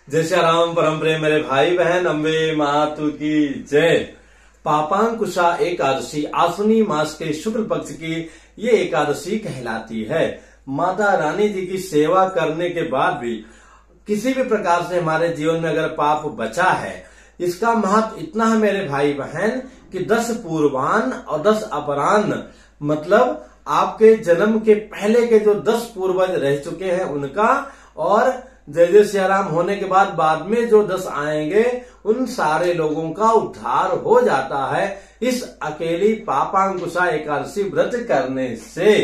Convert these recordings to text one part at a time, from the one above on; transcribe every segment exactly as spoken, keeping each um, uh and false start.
जय श्री राम। परम प्रेम मेरे भाई बहन, अम्बे मातु की जय। पापांकुशा एकादशी आश्विनी मास के शुक्ल पक्ष की ये एकादशी कहलाती है। माता रानी जी की सेवा करने के बाद भी किसी भी प्रकार से हमारे जीवन में अगर पाप बचा है, इसका महत्व इतना है मेरे भाई बहन कि दस पूर्वान्न और दस अपराह्न, मतलब आपके जन्म के पहले के जो दस पूर्वज रह चुके हैं उनका, और जय जय श्री राम होने के बाद बाद में जो दस आएंगे उन सारे लोगों का उद्धार हो जाता है इस अकेली पापांकुशा एकादशी व्रत करने से।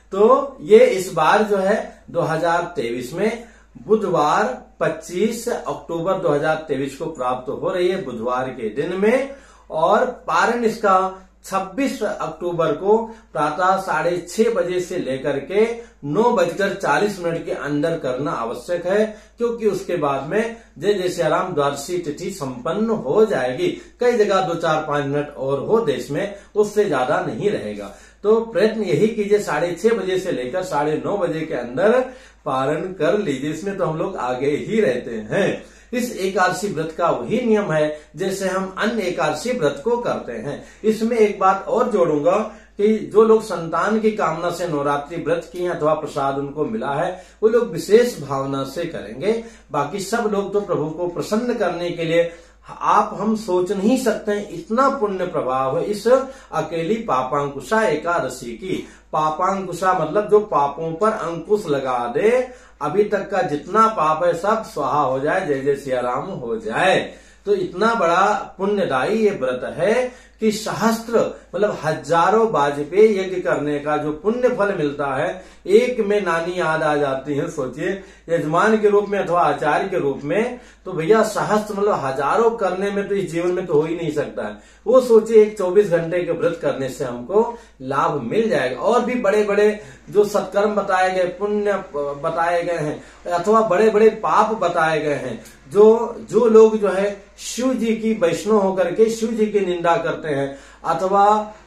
तो ये इस बार जो है दो हज़ार तेईस में बुधवार पच्चीस अक्टूबर दो हज़ार तेईस को प्राप्त हो रही है, बुधवार के दिन में। और पारण इसका छब्बीस अक्टूबर को प्रातः साढ़े छह बजे से लेकर के नौ बजकर चालीस मिनट के अंदर करना आवश्यक है, क्योंकि उसके बाद में जय जय श्री राम द्वादशी तिथि संपन्न हो जाएगी। कई जगह दो चार पांच मिनट और हो देश में, उससे ज्यादा नहीं रहेगा। तो प्रयत्न यही कीजिए, साढ़े छह बजे से लेकर साढ़े नौ बजे के अंदर पारण कर लीजिए। इसमें तो हम लोग आगे ही रहते हैं। इस एकादशी व्रत का वही नियम है जैसे हम अन्य एकादशी व्रत को करते हैं। इसमें एक बात और जोड़ूंगा कि जो लोग संतान की कामना से नवरात्रि व्रत किए अथवा प्रसाद उनको मिला है, वो लोग विशेष भावना से करेंगे। बाकी सब लोग तो प्रभु को प्रसन्न करने के लिए, आप हम सोच नहीं सकते हैं इतना पुण्य प्रभाव है इस अकेली पापांकुशा एकादशी की। पापांकुशा मतलब जो पापों पर अंकुश लगा दे, अभी तक का जितना पाप है सब स्वाहा हो जाए, जय जय सिया राम हो जाए। तो इतना बड़ा पुण्यदायी ये व्रत है कि सहस्त्र मतलब हजारों वाजपेयी यज्ञ करने का जो पुण्य फल मिलता है, एक में नानी याद आ जाती है। सोचिए, यजमान के रूप में अथवा आचार्य के रूप में, तो भैया सहस्त्र मतलब हजारों करने में तो इस जीवन में तो हो ही नहीं सकता है। वो सोचिए एक चौबीस घंटे के व्रत करने से हमको लाभ मिल जाएगा। और भी बड़े बड़े जो सत्कर्म बताए गए, पुण्य बताए गए हैं, अथवा बड़े बड़े पाप बताए गए हैं, जो जो लोग जो है शिव जी की वैष्णव होकर के शिव जी की निंदा करते हैं, अथवा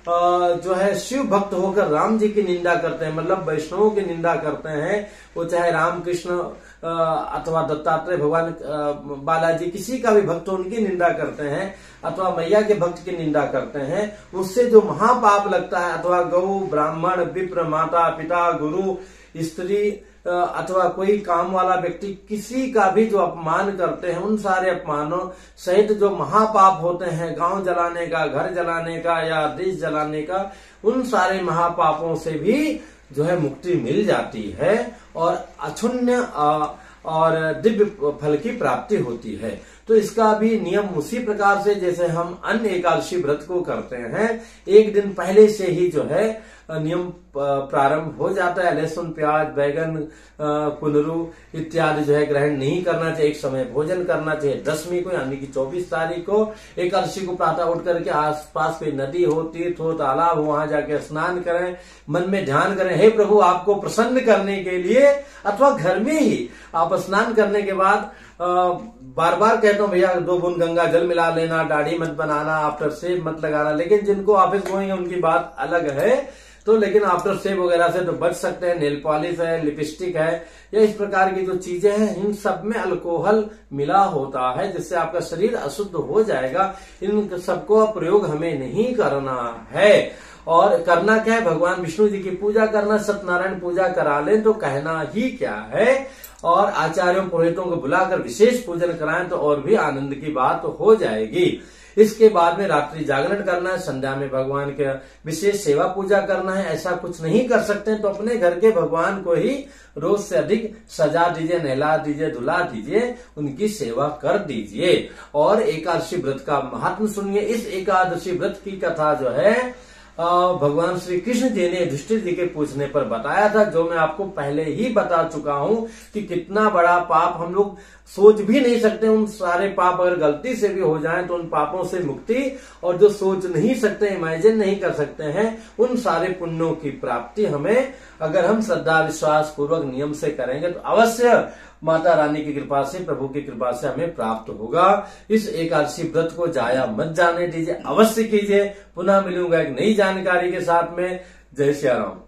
जो है शिव भक्त होकर राम जी की निंदा करते हैं, मतलब वैष्णवों की निंदा करते हैं, वो चाहे राम कृष्ण अथवा दत्तात्रेय भगवान बालाजी किसी का भी भक्त उनकी निंदा करते हैं, अथवा मैया के भक्त की निंदा करते हैं, उससे जो महापाप लगता है, अथवा गौ ब्राह्मण विप्र माता पिता गुरु स्त्री अथवा कोई काम वाला व्यक्ति किसी का भी जो अपमान करते हैं, उन सारे अपमानों सहित जो महापाप होते हैं, गांव जलाने का, घर जलाने का या देश जलाने का, उन सारे महापापों से भी जो है मुक्ति मिल जाती है और अक्षुण्य और दिव्य फल की प्राप्ति होती है। तो इसका भी नियम उसी प्रकार से जैसे हम अन्य एकादशी व्रत को करते हैं, एक दिन पहले से ही जो है नियम प्रारंभ हो जाता है। लहसुन प्याज बैगन कुंदरू इत्यादि जो है ग्रहण नहीं करना चाहिए, एक समय भोजन करना चाहिए। दसवीं को यानी कि चौबीस तारीख को एकादशी को प्रातः उठ करके आसपास कोई नदी हो, तीर्थ हो, तालाब हो, वहां जाके स्नान करें, मन में ध्यान करें, हे प्रभु आपको प्रसन्न करने के लिए, अथवा घर में ही आप स्नान करने के बाद आ, बार बार कहता हूँ भैया दो बूंद गंगा जल मिला लेना, दाढ़ी मत बनाना, आफ्टर शेव मत लगाना। लेकिन जिनको ऑफिस गोइंग उनकी बात अलग है, तो लेकिन आफ्टर शेव वगैरह से तो बच सकते हैं। नेल पॉलिश है, लिपस्टिक है, या इस प्रकार की जो चीजें हैं, इन सब में अल्कोहल मिला होता है, जिससे आपका शरीर अशुद्ध हो जाएगा। इन सबको प्रयोग हमें नहीं करना है। और करना क्या है, भगवान विष्णु जी की पूजा करना, सत्यनारायण पूजा करा लें तो कहना ही क्या है। और आचार्यों पुरोहितों को बुलाकर विशेष पूजन कराएं तो और भी आनंद की बात हो जाएगी। इसके बाद में रात्रि जागरण करना है, संध्या में भगवान के विशेष सेवा पूजा करना है। ऐसा कुछ नहीं कर सकते तो अपने घर के भगवान को ही रोज से अधिक सजा दीजिए, नहला दीजिए, धुला दीजिए, उनकी सेवा कर दीजिए। और एकादशी व्रत का महात्म सुनिए। इस एकादशी व्रत की कथा जो है भगवान श्री कृष्ण जी ने युधिष्ठिर जी के पूछने पर बताया था, जो मैं आपको पहले ही बता चुका हूं कि कितना बड़ा पाप हम लोग सोच भी नहीं सकते। उन सारे पाप अगर गलती से भी हो जाएं तो उन पापों से मुक्ति, और जो सोच नहीं सकते, इमेजिन नहीं कर सकते हैं, उन सारे पुण्यों की प्राप्ति हमें अगर हम श्रद्धा विश्वास पूर्वक नियम से करेंगे तो अवश्य माता रानी की कृपा से, प्रभु की कृपा से हमें प्राप्त होगा। इस एकादशी व्रत को जाया मत जाने दीजिए, अवश्य कीजिए। पुनः मिलूंगा एक नई जानकारी के साथ में। जय श्री राम।